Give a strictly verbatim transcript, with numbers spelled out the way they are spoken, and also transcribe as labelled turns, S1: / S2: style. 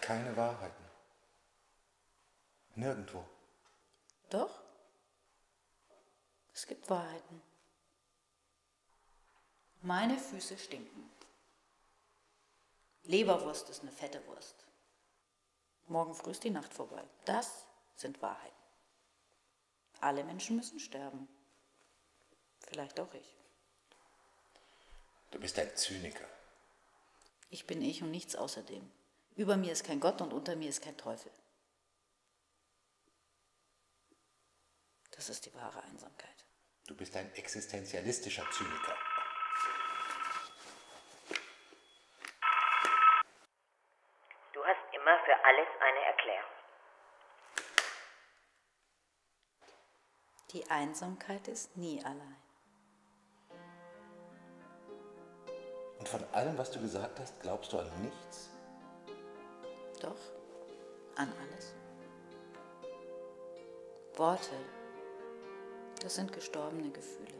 S1: keine Wahrheiten. Nirgendwo.
S2: Doch. Es gibt Wahrheiten. Meine Füße stinken. Leberwurst ist eine fette Wurst. Morgen früh ist die Nacht vorbei. Das sind Wahrheiten. Alle Menschen müssen sterben. Vielleicht auch ich.
S1: Du bist ein Zyniker.
S2: Ich bin ich und nichts außerdem. Über mir ist kein Gott und unter mir ist kein Teufel. Das ist die wahre Einsamkeit.
S1: Du bist ein existenzialistischer Zyniker.
S3: Du hast immer für alles eine Erklärung.
S2: Die Einsamkeit ist nie allein.
S1: Und von allem, was du gesagt hast, glaubst du an nichts?
S2: Doch, an alles. Worte, das sind gestorbene Gefühle.